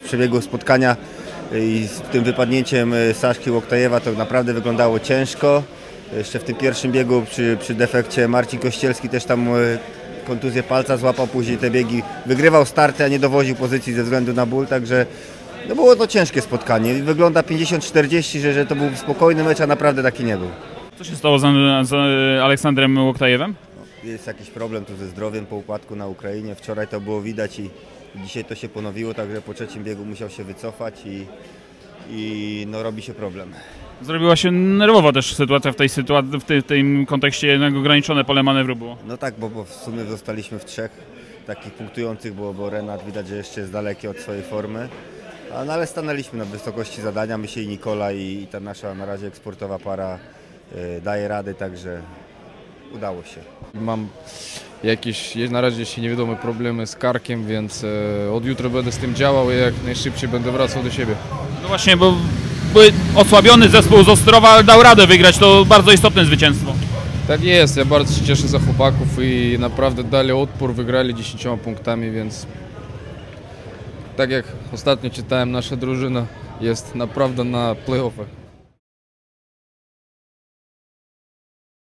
przebiegu spotkania i z tym wypadnięciem Saszki Łoktajewa to naprawdę wyglądało ciężko. Jeszcze w tym pierwszym biegu przy defekcie Marcin Kościelski też tam kontuzję palca złapał, później te biegi wygrywał starty, a nie dowoził pozycji ze względu na ból, także no było to ciężkie spotkanie. Wygląda 50-40, że to był spokojny mecz, a naprawdę taki nie był. Co się stało z Aleksandrem Łoktajewem? Jest jakiś problem tu ze zdrowiem po upadku na Ukrainie. Wczoraj to było widać i dzisiaj to się ponowiło, także po trzecim biegu musiał się wycofać i no, robi się problem. Zrobiła się nerwowa też sytuacja w tym kontekście, jednak ograniczone pole manewru było. No tak, bo w sumie zostaliśmy w trzech takich punktujących, bo Renat widać, że jeszcze jest daleki od swojej formy. No, ale stanęliśmy na wysokości zadania, my się i Nikola i ta nasza na razie eksportowa para daje rady, także udało się. Mam jakieś na razie jeszcze niewiadome problemy z karkiem, więc od jutra będę z tym działał i jak najszybciej będę wracał do siebie. No właśnie, bo osłabiony zespół z Ostrowa dał radę wygrać, to bardzo istotne zwycięstwo. Tak jest, ja bardzo się cieszę za chłopaków i naprawdę dali odpór, wygrali 10 punktami, więc tak jak ostatnio czytałem, nasza drużyna jest naprawdę na play-offach.